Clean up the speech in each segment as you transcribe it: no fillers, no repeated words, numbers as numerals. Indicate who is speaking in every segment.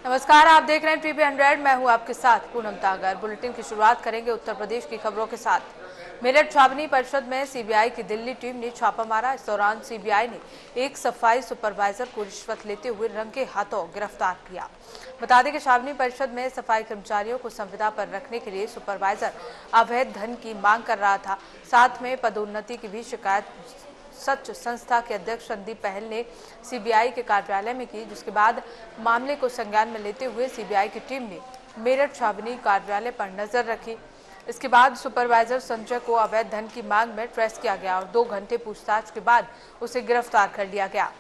Speaker 1: नमस्कार, आप देख रहे हैं टीवी 100। मैं हूं आपके साथ पूनम तागर। बुलेटिन की शुरुआत करेंगे उत्तर प्रदेश की खबरों के साथ। मेरठ छावनी परिषद में सीबीआई की दिल्ली टीम ने छापा मारा। इस दौरान सीबीआई ने एक सफाई सुपरवाइजर को रिश्वत लेते हुए रंगे हाथों गिरफ्तार किया। बता दें कि छावनी परिषद में सफाई कर्मचारियों को संविदा पर रखने के लिए सुपरवाइजर अवैध धन की मांग कर रहा था। साथ में पदोन्नति की भी शिकायत सच संस्था के अध्यक्ष संदीप पहल ने सीबीआई के कार्यालय में की, जिसके बाद मामले को संज्ञान में लेते हुए सीबीआई की टीम ने मेरठ छावनी कार्यालय पर नजर रखी। इसके बाद सुपरवाइजर संजय को अवैध धन की मांग में ट्रेस किया गया और 2 घंटे पूछताछ के बाद उसे गिरफ्तार कर लिया गया।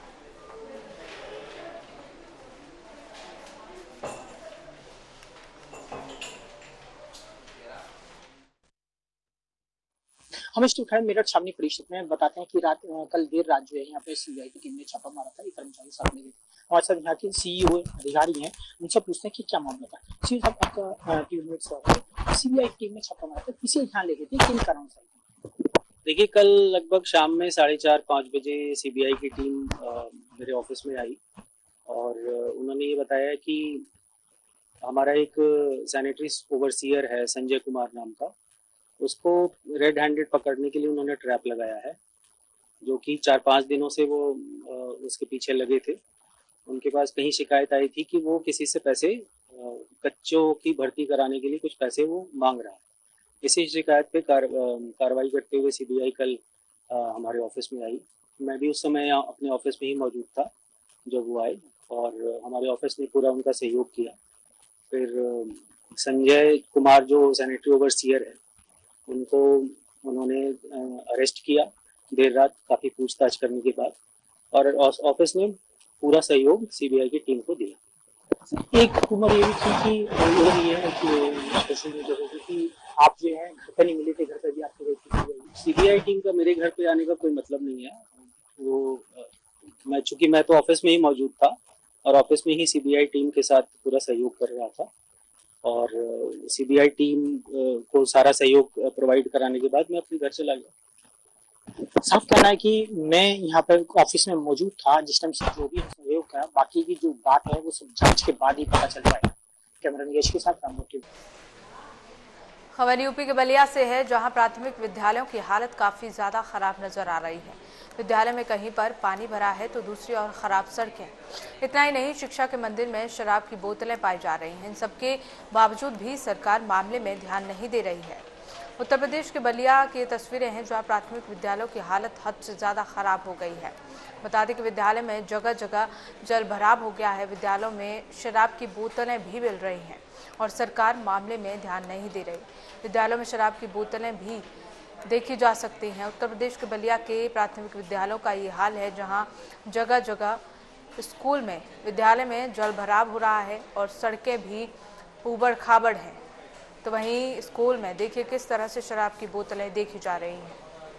Speaker 2: हम इस खैर मेरठ छावनी परिषद में बताते हैं कि कल देर रात जो है यहाँ पे सीबीआई की टीम ने छापा मारा था। एक कर्मचारी साथ में हमारे साथ यहाँ के सीईओ अधिकारी हैं, उनसे पूछते हैं कि क्या मामला था। सी साहब, आपका सीबीआई की टीम ने छापा मारा था, किसे यहाँ ले गए थे, किन कारणों से?
Speaker 3: देखिए, कल लगभग शाम में 4:30-5 बजे सीबीआई की टीम मेरे ऑफिस में आई और उन्होंने ये बताया कि हमारा एक सैनिटरी ओवरसीयर है संजय कुमार नाम का, उसको रेड हैंडेड पकड़ने के लिए उन्होंने ट्रैप लगाया है, जो कि 4-5 दिनों से वो उसके पीछे लगे थे। उनके पास कहीं शिकायत आई थी कि वो किसी से पैसे कच्चों की भर्ती कराने के लिए कुछ पैसे वो मांग रहा है। इसी शिकायत पे कार्रवाई करते हुए सीबीआई कल हमारे ऑफिस में आई। मैं भी उस समय अपने ऑफिस में ही मौजूद था जब वो आए और हमारे ऑफिस ने पूरा उनका सहयोग किया। फिर संजय कुमार जो सैनिटरी ओवरसीयर है, उनको उन्होंने अरेस्ट किया देर रात काफ़ी पूछताछ करने के बाद, और ऑफिस ने पूरा सहयोग सीबीआई की टीम को दिया।
Speaker 2: एक उम्र ये भी थी कि ये है कि आप जो है घर पर नहीं मिले थे, घर पर भी आपको गई।
Speaker 3: सीबीआई टीम का मेरे घर पे आने का कोई मतलब नहीं है। वो चूंकि मैं तो ऑफिस में ही मौजूद था और ऑफिस में ही सीबीआई टीम के साथ पूरा सहयोग कर रहा था, और सीबीआई टीम को सारा सहयोग प्रोवाइड कराने के बाद मैं अपने घर चला गया।
Speaker 2: साफ कहना है कि मैं यहाँ पर ऑफिस में मौजूद था जिस टाइम से जो भी सहयोग करा, बाकी की जो बात है वो सब जांच के बाद ही पता चल पाएगा। कैमरा निकेश के साथ राममूर्ति।
Speaker 1: खबर यूपी के बलिया से है, जहां प्राथमिक विद्यालयों की हालत काफी ज्यादा खराब नजर आ रही है। विद्यालय में कहीं पर पानी भरा है तो दूसरी ओर खराब सड़कें। इतना ही नहीं, शिक्षा के मंदिर में शराब की बोतलें पाई जा रही हैं। इन सबके बावजूद भी सरकार मामले में ध्यान नहीं दे रही है। उत्तर प्रदेश के बलिया की तस्वीरें हैं, जहां प्राथमिक विद्यालयों की हालत हद से ज्यादा खराब हो गई है। बता दें कि विद्यालय में जगह जगह जल भराव हो गया है। विद्यालयों में शराब की बोतलें भी मिल रही हैं और सरकार मामले में ध्यान नहीं दे रही। विद्यालयों में शराब की बोतलें भी देखी जा सकती हैं। उत्तर प्रदेश के बलिया के प्राथमिक विद्यालयों का ये हाल है, जहां जगह जगह स्कूल में, विद्यालय में जल भराव हो रहा है और सड़कें भी ऊबड़ खाबड़ हैं। तो वहीं स्कूल में देखिए किस तरह से शराब की बोतलें देखी जा रही हैं।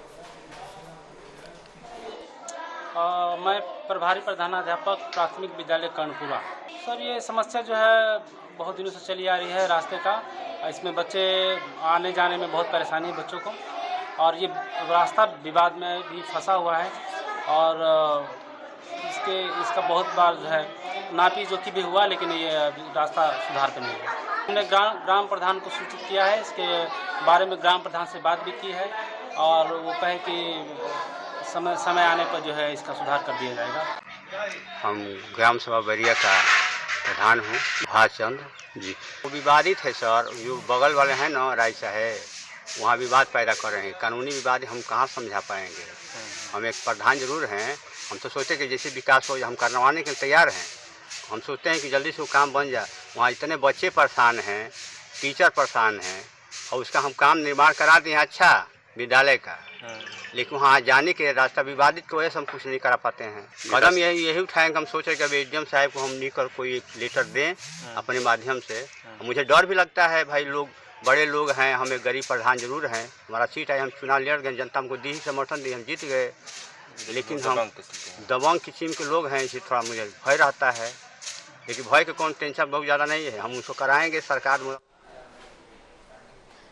Speaker 4: मैं प्रभारी प्रधानाध्यापक प्राथमिक विद्यालय कर्णपुरा। सर, ये समस्या जो है बहुत दिनों से चली आ रही है रास्ते का। इसमें बच्चे आने जाने में बहुत परेशानी है बच्चों को, और ये रास्ता विवाद में भी फंसा हुआ है, और इसका बहुत बार जो है नापी जोखी भी हुआ, लेकिन ये रास्ता सुधार पे नहीं है। हमने ग्राम प्रधान को सूचित किया है, इसके बारे में ग्राम प्रधान से बात भी की है, और वो कहे कि समय आने पर जो है इसका सुधार कर दिया जाएगा।
Speaker 5: हम ग्राम सभा बरिया का प्रधान हूँ, भाषचंद्र जी। वो विवादित है सर, जो बगल वाले हैं ना राय साहेब, वहाँ विवाद पैदा कर रहे हैं। कानूनी विवाद हम कहाँ समझा पाएंगे। हम एक प्रधान जरूर हैं, हम तो सोचते हैं कि जैसे विकास हो हम करवाने के लिए तैयार हैं। हम सोचते हैं कि जल्दी से वो काम बन जाए। वहाँ इतने बच्चे परेशान हैं, टीचर परेशान हैं, और उसका हम काम निर्माण करा दें अच्छा विद्यालय का, लेकिन वहाँ जाने के रास्ता विवादित की वजह से हम कुछ नहीं करा पाते हैं। कदम यही उठाएंगे। हम सोच रहे कि अब एडीएम साहब को हम लेकर कोई लेटर दें अपने माध्यम से। मुझे डर भी लगता है, भाई लोग बड़े लोग हैं, हम एक गरीब प्रधान जरूर हैं, हमारा सीट है, हम चुनाव लड़ गए, जनता हमको दी ही समर्थन दी, हम जीत गए, लेकिन हम दबंग किस्म के लोग हैं, इसे थोड़ा मुझे भय रहता है। लेकिन भय के कौन टेंशन बहुत ज़्यादा नहीं है, हम उसको कराएंगे सरकार में।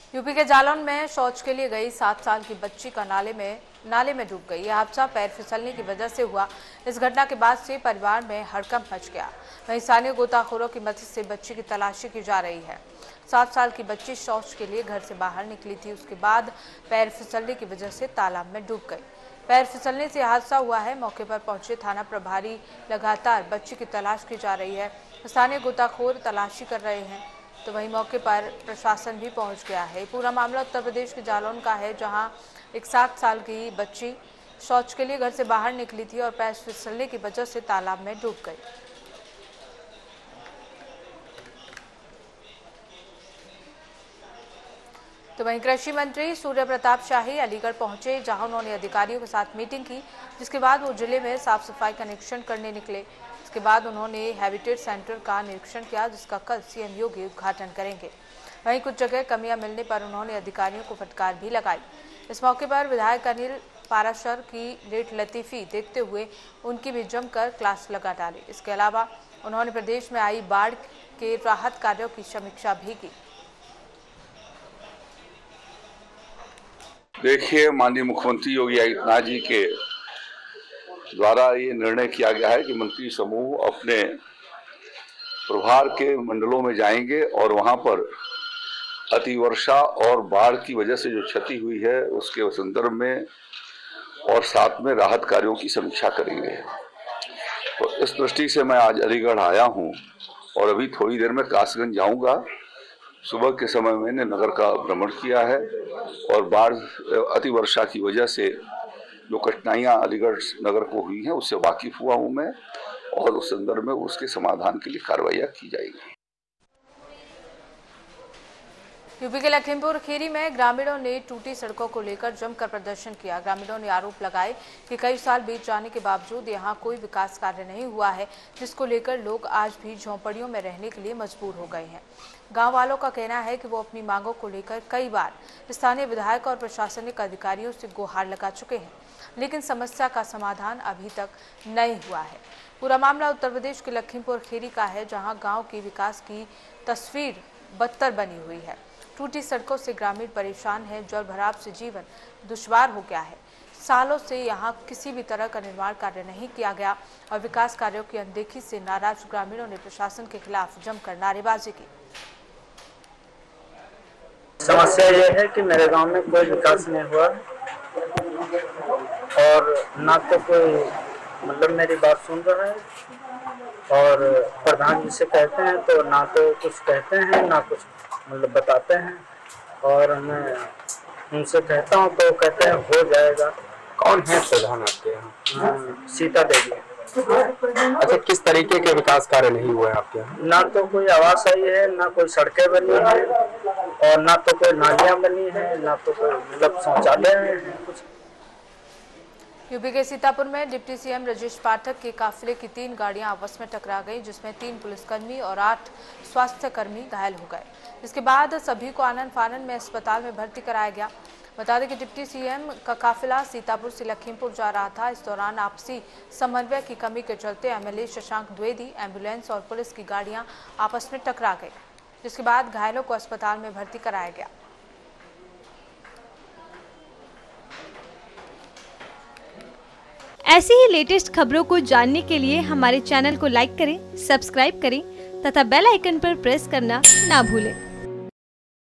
Speaker 1: यूपी के जालौन में शौच के लिए गई 7 साल की बच्ची का नाले में डूब गई। यह हादसा पैर फिसलने की वजह से हुआ। इस घटना के बाद से परिवार में हड़कंप मच गया। वहीं स्थानीय गोताखोरों की मदद से बच्ची की तलाशी की जा रही है। 7 साल की बच्ची शौच के लिए घर से बाहर निकली थी, उसके बाद पैर फिसलने की वजह से तालाब में डूब गई। पैर फिसलने से हादसा हुआ है। मौके पर पहुंचे थाना प्रभारी लगातार बच्ची की तलाश की जा रही है। स्थानीय गोताखोर तलाशी कर रहे हैं, तो वहीं मौके पर प्रशासन भी पहुंच गया है। पूरा मामला उत्तर प्रदेश के जालौन का है, जहां एक 7 साल की बच्ची शौच के लिए घर से बाहर निकली थी और पैर फिसलने की वजह से तालाब में डूब गई। तो वहीं कृषि मंत्री सूर्य प्रताप शाही अलीगढ़ पहुंचे, जहां उन्होंने अधिकारियों के साथ मीटिंग की, जिसके बाद वो जिले में साफ सफाई का निरीक्षण करने निकले। इसके बाद उन्होंने हैबिटेट सेंटर का निरीक्षण किया, जिसका कल सीएम योगी उद्घाटन करेंगे। वहीं कुछ जगह कमियां मिलने पर उन्होंने अधिकारियों को फटकार भी लगाई। इस मौके पर विधायक अनिल पाराशर की लेट लतीफी देखते हुए उनकी भी जमकर क्लास लगा डाली। इसके अलावा उन्होंने प्रदेश में आई बाढ़ के राहत कार्यों की समीक्षा भी की।
Speaker 6: देखिए, माननीय मुख्यमंत्री योगी आदित्यनाथ जी के द्वारा ये निर्णय किया गया है कि मंत्री समूह अपने प्रभार के मंडलों में जाएंगे और वहां पर अतिवर्षा और बाढ़ की वजह से जो क्षति हुई है उसके संदर्भ में और साथ में राहत कार्यों की समीक्षा करेंगे। तो इस दृष्टि से मैं आज अलीगढ़ आया हूं और अभी थोड़ी देर में कासगंज जाऊंगा। सुबह के समय मैंने नगर का भ्रमण किया है और बाढ़ अतिवर्षा की वजह से जो कठिनाइयां अलीगढ़ नगर को हुई हैं उससे वाकिफ हुआ हूं मैं और उस संदर्भ में उसके समाधान के लिए कार्रवाइयां की जाएगी।
Speaker 1: यूपी के लखीमपुर खीरी में ग्रामीणों ने टूटी सड़कों को लेकर जमकर प्रदर्शन किया। ग्रामीणों ने आरोप लगाए कि कई साल बीत जाने के बावजूद यहां कोई विकास कार्य नहीं हुआ है, जिसको लेकर लोग आज भी झोंपड़ियों में रहने के लिए मजबूर हो गए हैं। गांव वालों का कहना है कि वो अपनी मांगों को लेकर कई बार स्थानीय विधायक और प्रशासनिक अधिकारियों से गुहार लगा चुके हैं, लेकिन समस्या का समाधान अभी तक नहीं हुआ है। पूरा मामला उत्तर प्रदेश के लखीमपुर खीरी का है, जहां गांव की विकास की तस्वीर बदतर बनी हुई है। टूटी सड़कों से ग्रामीण परेशान है, जल भराव से जीवन दुश्वार हो गया है। सालों से यहां किसी भी तरह का निर्माण कार्य नहीं किया गया और विकास कार्यों की अनदेखी से नाराज ग्रामीणों ने प्रशासन के खिलाफ जमकर नारेबाजी की।
Speaker 7: समस्या ये है कि मेरे गांव में कोई विकास नहीं हुआ और ना तो कोई मतलब मेरी बात सुन रहा है और प्रधान जी से कहते हैं तो ना तो कुछ कहते हैं ना कुछ मतलब बताते हैं और मैं उनसे कहता हूँ तो कहते हैं हो जाएगा।
Speaker 8: कौन है प्रधान आपके यहाँ?
Speaker 7: सीता देवी।
Speaker 8: अच्छा, किस तरीके के विकास कार्य नहीं हुए आपके यहाँ?
Speaker 7: ना तो कोई आवास आई है, ना कोई सड़कें बनी है और ना तो कोई नालियाँ बनी है, ना तो कोई मतलब शौचालय है कुछ।
Speaker 1: यूपी के सीतापुर में डिप्टी सीएम राजेश पाठक के काफिले की 3 गाड़ियां आपस में टकरा गई, जिसमें 3 पुलिसकर्मी और 8 स्वास्थ्यकर्मी घायल हो गए। इसके बाद सभी को आनन फानन में अस्पताल में भर्ती कराया गया। बता दें कि डिप्टी सीएम का काफिला सीतापुर से लखीमपुर जा रहा था। इस दौरान आपसी समन्वय की कमी के चलते एमएलए शशांक द्विवेदी, एम्बुलेंस और पुलिस की गाड़ियां आपस में टकरा गई, जिसके बाद घायलों को अस्पताल में भर्ती कराया गया।
Speaker 9: ऐसी ही लेटेस्ट खबरों को जानने के लिए हमारे चैनल को लाइक करें, सब्सक्राइब करें तथा बेल आइकन पर प्रेस करना ना भूलें।